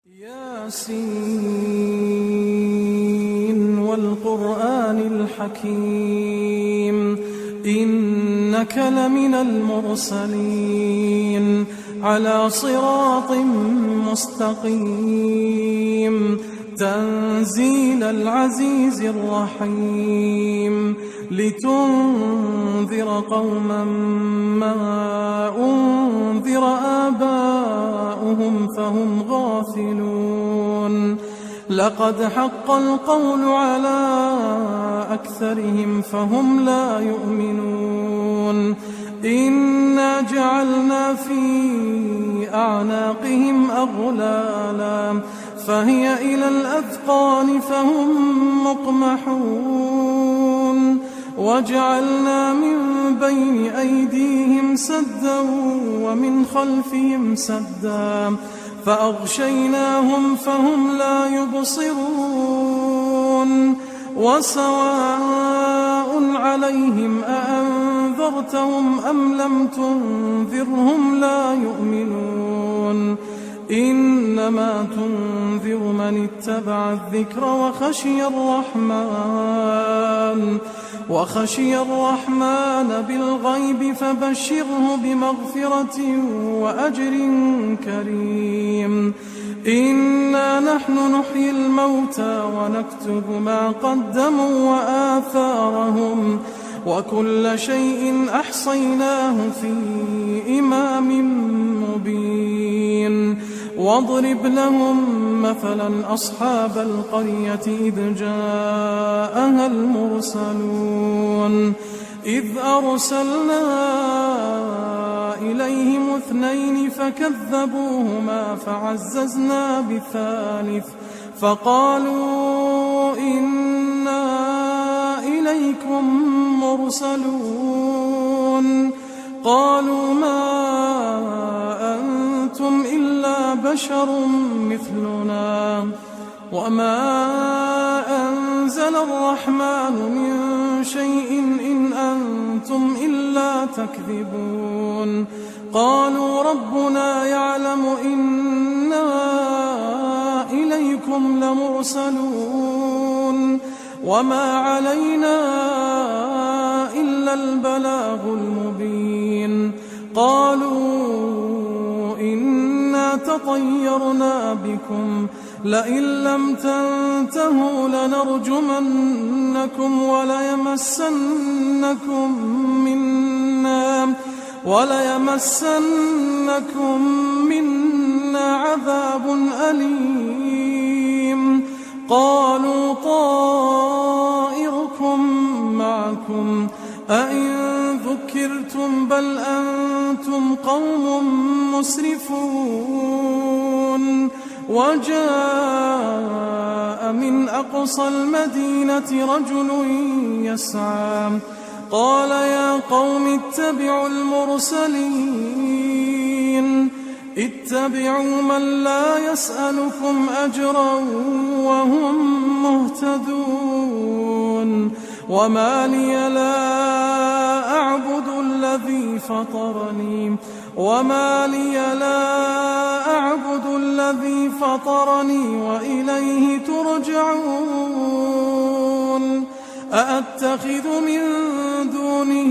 ياسين والقرآن الحكيم إنك لمن المرسلين على صراط مستقيم تنزيل العزيز الرحيم لتنذر قوما ما أنذر آباؤهم فهم غافلون لقد حق القول على أكثرهم فهم لا يؤمنون إنا جعلنا في أعناقهم أغلالا فهي إلى الأذقان فهم مقمحون وجعلنا من بين أيديهم سدا ومن خلفهم سدا فأغشيناهم فهم لا يبصرون وسواء عليهم أأنذرتهم أم لم تنذرهم لا يؤمنون إنما تنذر من اتبع الذكر وخشي الرحمن بالغيب فبشره بمغفرة وأجر كريم إنا نحن نحيي الموتى ونكتب ما قدموا وآثارهم وكل شيء أحصيناه في إمام مبين واضرب لهم مثلا أصحاب القرية إذ جاءها المرسلون إذ أرسلنا إليهم 2 فكذبوهما فعززنا بثالث فقالوا إنا إليكم مرسلون قالوا ما أنتم إلا بشر مثلنا وما أنزل الرحمن من شيء إن أنتم إلا تكذبون قالوا ربنا يعلم إنا إليكم لمرسلون وما علينا إلا البلاغ المبين قالوا إنا تطيرنا بكم لئن لم تنتهوا لنرجمنكم وليمسنكم منا عذاب أليم قالوا طائركم معكم أئن ذكرتم بل أنتم قوم مسرفون وجاء من أقصى المدينة رجل يسعى قال يا قوم اتبعوا المرسلين اتبعوا من لا يسألكم أجرا وهم مهتدون وما لي لا أعبد الذي فطرني وإليه ترجعون أأتخذ من دونه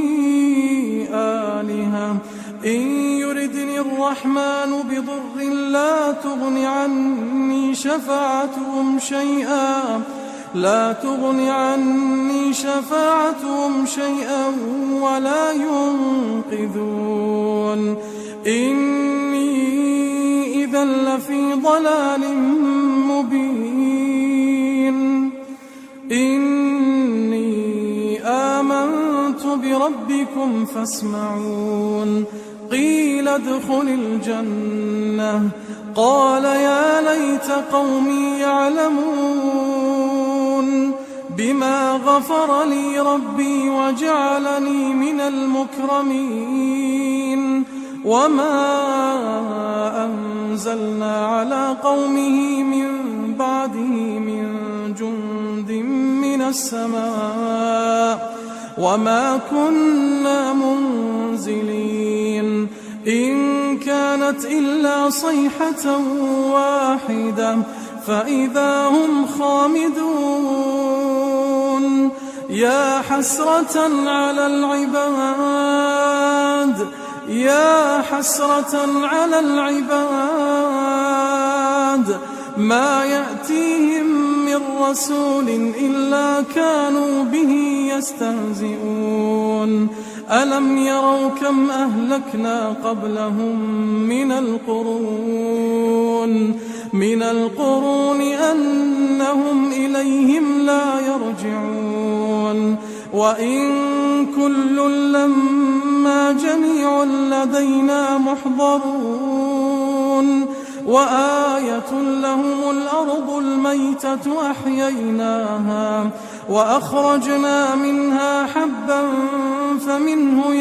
آلهة إن يردني الرحمن بضر لا تغن عني شفاعتهم شيئا ولا ينقذون إني إذا لفي ضلال مبين إني آمنت بربكم فاسمعون قيل ادخل الجنة قال يا ليت قومي يعلمون بما غفر لي ربي وجعلني من المكرمين وما أنزلنا على قومه من بعده من جند من السماء وما كنا منزلين إن كانت إلا صيحة واحدة واحدة فإذا هم خامدون يا حسرة على العباد يا حسرة على العباد ما يأتيهم من رسول إلا كانوا به يستهزئون ألم يروا كم أهلكنا قبلهم من القرون أنهم إليهم لا يرجعون وإن كل لما جميع لدينا محضرون وآية لهم الأرض الميتة أحييناها وأخرجنا منها حبا فمنه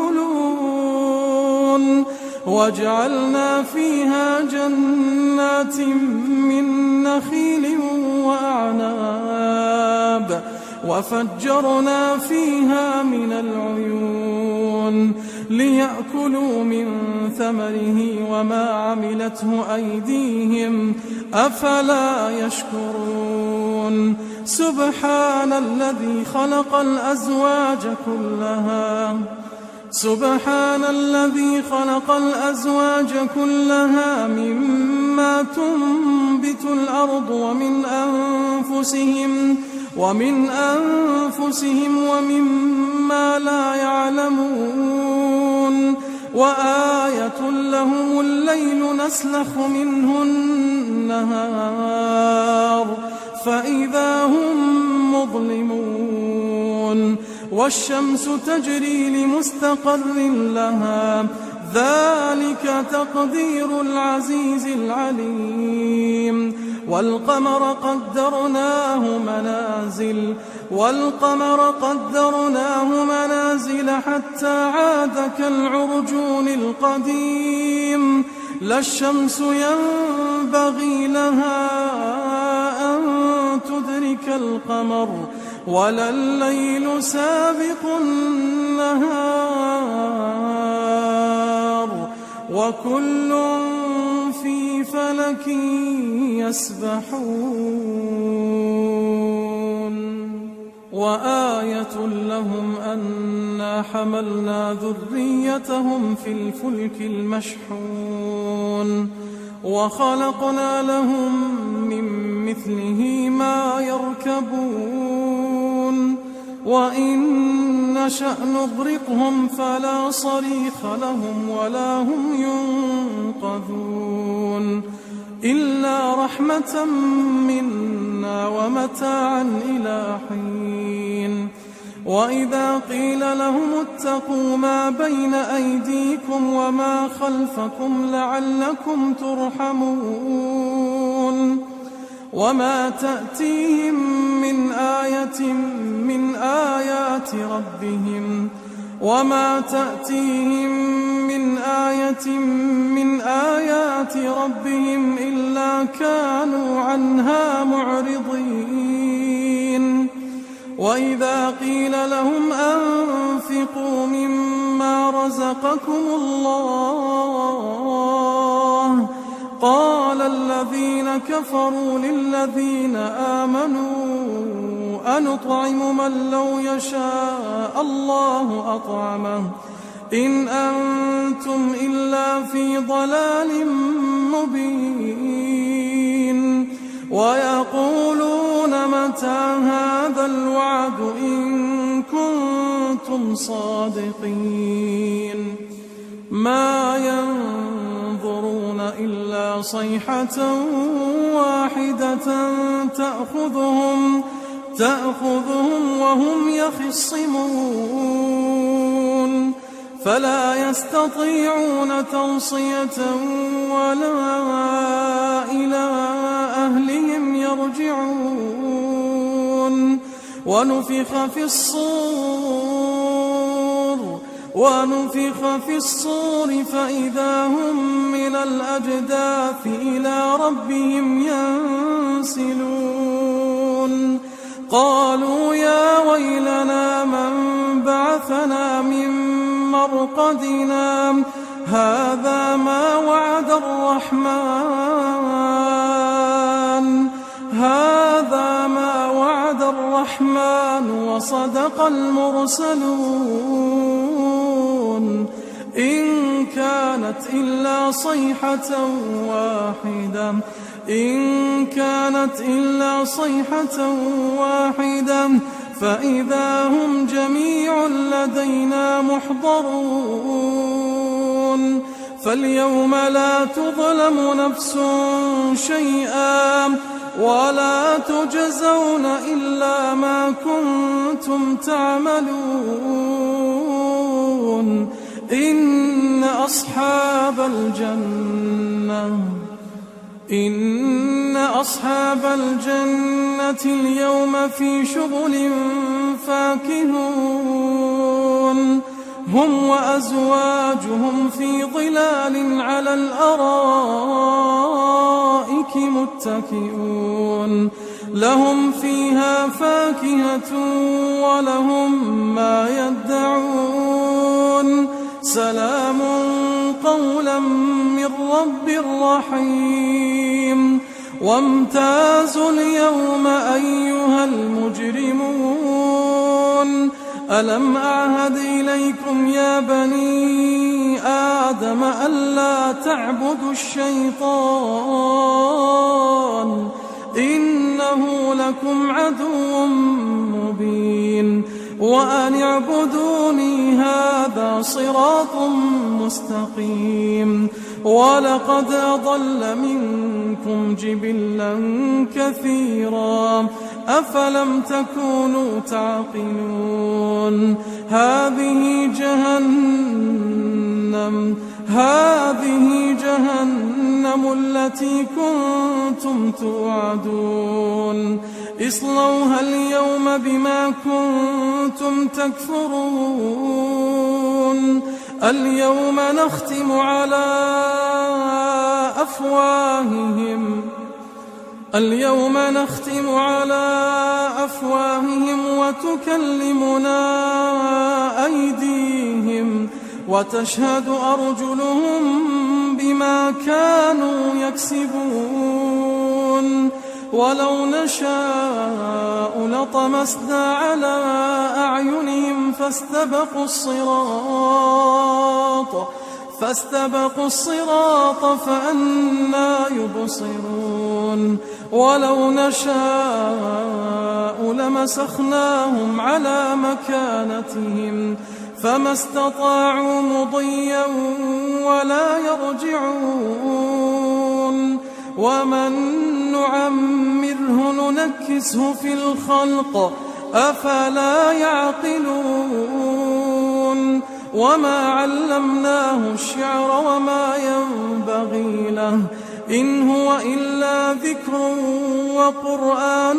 يأكلون وجعلنا فيها جنات من نخيل وأعناب وفجرنا فيها من العيون ليأكلوا من ثمره وما عملته أيديهم أفلا يشكرون سبحان الذي خلق الأزواج كلها مما تنبت الأرض ومن أنفسهم ومما لا يعلمون وآية لهم الليل نسلخ منه النهار فإذا هم مظلمون والشمس تجري لمستقر لها ذلك تقدير العزيز العليم والقمر قدرناه منازل حتى عاد كالعرجون القديم لا الشمس ينبغي لها أن تدرك القمر ولا الليل سابق النهار وكل في فلك يسبحون وآية لهم أنا حملنا ذريتهم في الفلك المشحون وخلقنا لهم من مثله ما يركبون وإن نشأ نغرقهم فلا صريخ لهم ولا هم ينقذون إلا رحمة منا ومتاعا إلى حين وإذا قيل لهم اتقوا ما بين أيديكم وما خلفكم لعلكم ترحمون وما تأتيهم من آية من آيات ربهم إلا كانوا عنها معرضين وإذا قيل لهم أنفقوا مما رزقكم الله قال الذين كفروا للذين آمنوا أنطعم من لو يشاء الله أطعمه إن أنتم إلا في ضلال مبين ويقولون متى هذا الوعد إن كنتم صادقين ما ينظرون إلا صيحة واحدة تأخذهم وهم يخصمون فلا يستطيعون توصية ولا إلى أهلهم يرجعون ونفخ في الصور فإذا هم من الأجداث إلى ربهم ينسلون قالوا يا ويلنا من بعثنا من مرقدنا هذا ما وعد الرحمن الرحمن وصدق المرسلون إن كانت إلا صيحة واحدة فإذا هم جميع لدينا محضرون فاليوم لا تظلم نفس شيئا ولا تجزون إلا ما كنتم تعملون إن أصحاب الجنة اليوم في شغل فاكهون هم وأزواجهم في ظلال على الأرائك متكئون لهم فيها فاكهة ولهم ما يدعون سلام قولا من رب رحيم وامتازوا اليوم أيها المجرمون ألم أعهد إليكم يا بني آدم ألا تعبدوا الشيطان إنه لكم عدو مبين وأن اعبدوني هذا صراط مستقيم ولقد أضل منكم جبلا كثيرا أفلم تكونوا تعقلون هذه جهنم التي كنتم توعدون اصلوها اليوم بما كنتم تكفرون اليوم نختم على أفواههم وتكلمنا أيديهم وتشهد أرجلهم بما كانوا يكسبون ولو نشاء لطمسنا على أعينهم فاستبقوا الصراط فأنى يبصرون ولو نشاء لمسخناهم على مكانتهم فما استطاعوا مضيا ولا يرجعون ومن نعمره ننكسه في الخلق أفلا يعقلون وما علمناه الشعر وما ينبغي له إن هو إلا ذكر وقرآن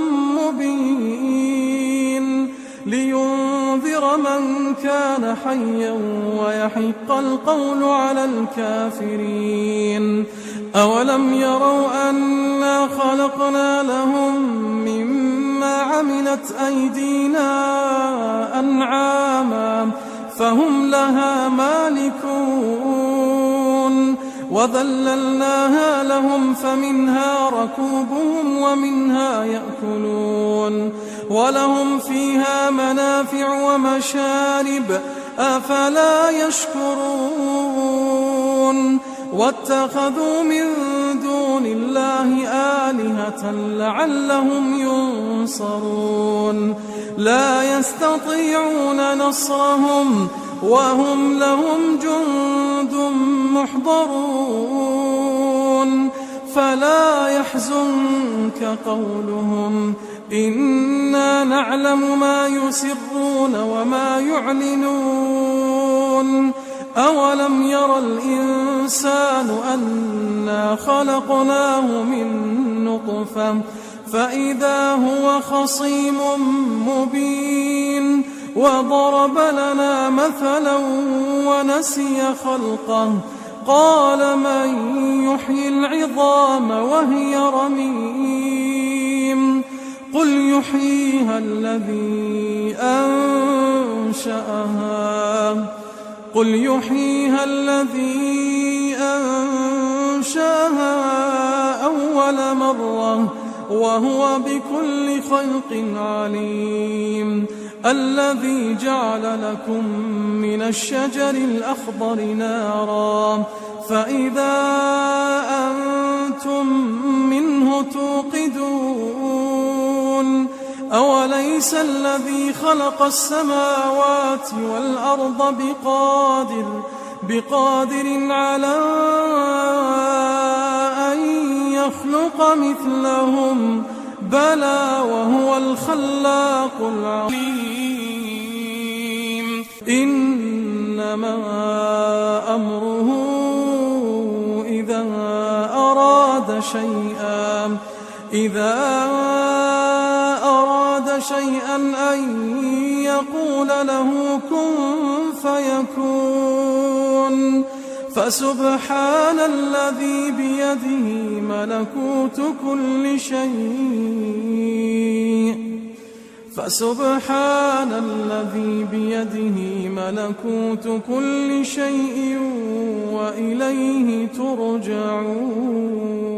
مبين لينذر من كان حيا ويحق القول على الكافرين أولم يروا أنا خلقنا لهم مما عملت أيدينا أنعاما فهم لها مالكون وذللناها لهم فمنها ركوبهم ومنها يأكلون ولهم فيها منافع ومشارب أفلا يشكرون واتخذوا من دون الله آلهة لعلهم ينصرون لا يستطيعون نصرهم وهم لهم جند محضرون فلا يحزنك قولهم إنا نعلم ما يسرون وما يعلنون أولم ير الإنسان أنا خلقناه من نطفة فإذا هو خصيم مبين وضرب لنا مثلا ونسي خلقه قال من يحيي العظام وهي رميم قل يحييها الذي أنشأها أول مرة وهو بكل خلق عليم الذي جعل لكم من الشجر الأخضر نارا فإذا أنتم منه توقدون أوليس الذي خلق السماوات والأرض بقادر على أن يخلق مثلهم بلى وهو الخلاق العليم إنما أمره إذا أراد شيئا أن يقول له كن فيكون فسبحان الذي بيده ملكوت كل شيء وإليه ترجعون.